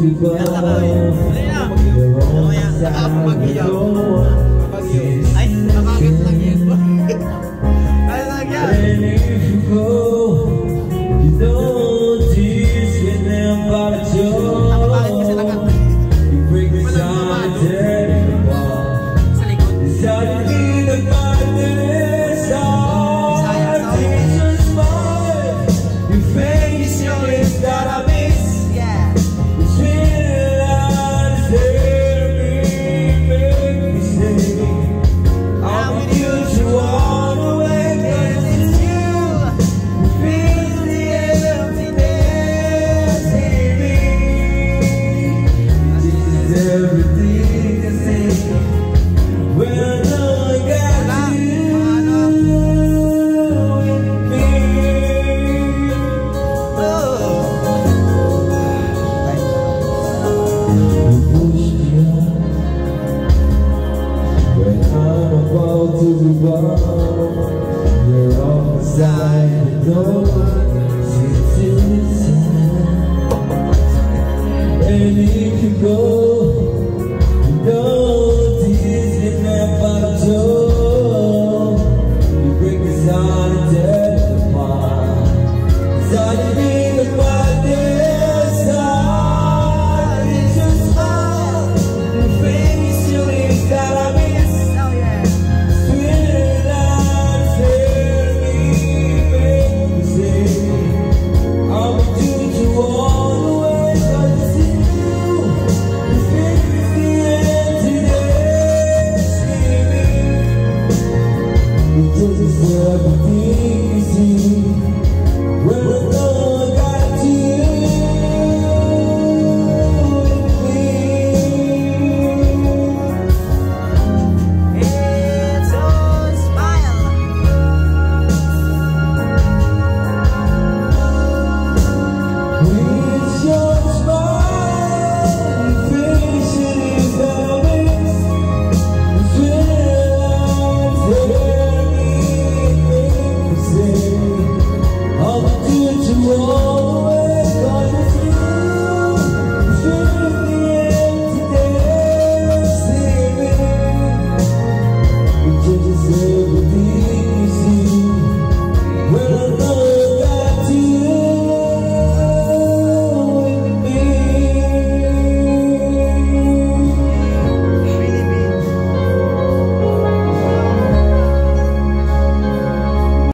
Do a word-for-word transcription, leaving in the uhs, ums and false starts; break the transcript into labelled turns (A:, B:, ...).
A: Ay, nakagat lang yun. Ay, lang yan.
B: And if you go, you don't tease with them by the joke. You break the side, turn it apart. It's how you need the madness. Our teacher's smile. You face your lips that I miss. It's real lies there, make mistake. I'm with you to walk away, cause it's you who fills the emptiness in me. This is everything I say when I know I got you with me. You push me up when I'm about to be born. You're off beside the door, sit to listen. And if you go,